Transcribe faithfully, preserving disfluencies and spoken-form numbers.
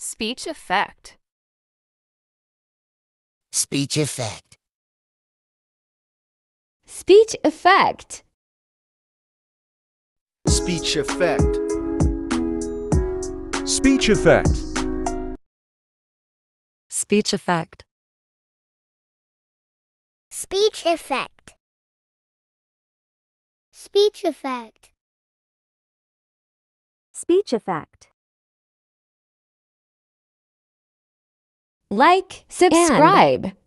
Speech effect. Speech effect. Speech effect. Speech effect. Speech effect. Speech effect. Speech effect. Speech effect. Speech effect. Like, subscribe.